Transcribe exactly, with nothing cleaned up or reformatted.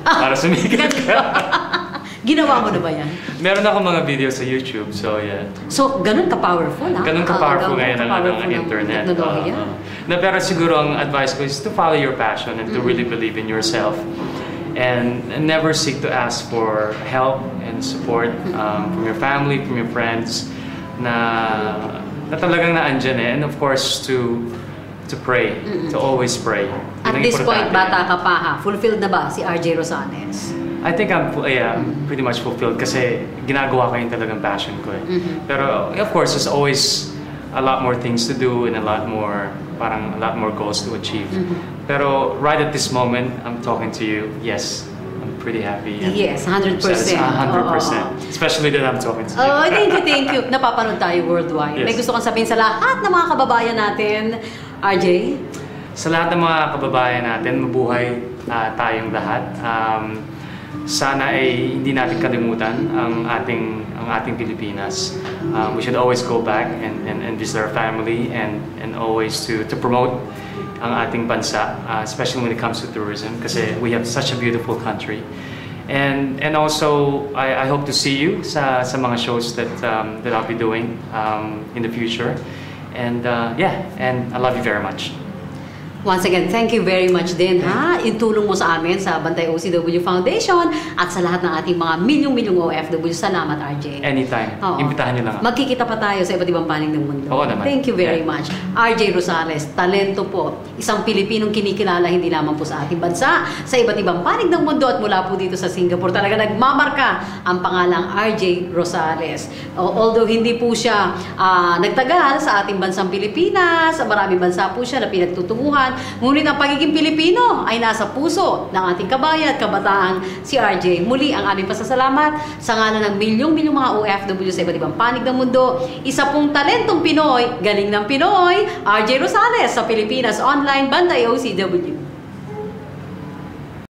para sumikat ka. Ginawa mo na ba yan? Meron ako mga video sa YouTube, so yeah. So, ganun ka-powerful, ha? Ganun ka-powerful uh, ngayon ng, ng internet. Teknolohiya. Uh, uh. Na, pero siguro ang advice ko is to follow your passion and to mm-hmm. really believe in yourself. And, and never seek to ask for help and support um, from your family, from your friends, na, na talagang naandyan eh. And of course, to to pray, mm-hmm. to always pray. At this point, bata ka pa ha? Fulfilled na ba si R J Rosales? I think I'm yeah, pretty much fulfilled kasi ginagawa ko yung talagang passion ko eh. Mm-hmm. Pero of course, there's always a lot more things to do and a lot more, parang a lot more goals to achieve. Mm-hmm. Pero right at this moment, I'm talking to you, yes, I'm pretty happy. Yes, one hundred percent. one hundred percent. Oh, oh. Especially that I'm talking to you. Oh, thank you, thank you. Napapanood tayo worldwide. Yes. May gusto kong sabihin sa lahat ng mga kababayan natin, R J? Sa lahat ng mga kababayan natin, mabuhay uh, tayong lahat. Um, Sana ay hindi natin kalimutan ang ating ang ating Pilipinas. Um, we should always go back and, and, and visit our family and and always to to promote ang ating bansa, uh, especially when it comes to tourism, kasi we have such a beautiful country. And and also I, I hope to see you sa sa mga shows that um, that I'll be doing um, in the future. And uh, yeah, and I love you very much. Once again, thank you very much din ha. Itulong mo sa amin sa Bantay O C W Foundation at sa lahat ng ating mga milyong-milyong O F W. Salamat, R J. Anytime. Oo. Imbitahan niyo lang ako. Magkikita pa tayo sa iba't ibang panig ng mundo. Oo naman. Thank you very yeah. much. R J Rosales, talento po. Isang Pilipinong kinikilala hindi lamang po sa ating bansa, sa iba't ibang panig ng mundo at mula po dito sa Singapore. Talaga nagmamarka ang pangalang R J Rosales. Although hindi po siya uh, nagtagal sa ating bansang Pilipinas, sa maraming bansa po siya na pinagtutunguhan. Ngunit ang pagiging Pilipino ay nasa puso ng ating kabayan at kabataang si R J. Muli ang aming pasasalamat sa ngalan ng milyong-milyong mga O F W sa iba't ibang panig ng mundo. Isa pong talentong Pinoy, galing ng Pinoy, R J Rosales sa Pilipinas Online Bantay O C W.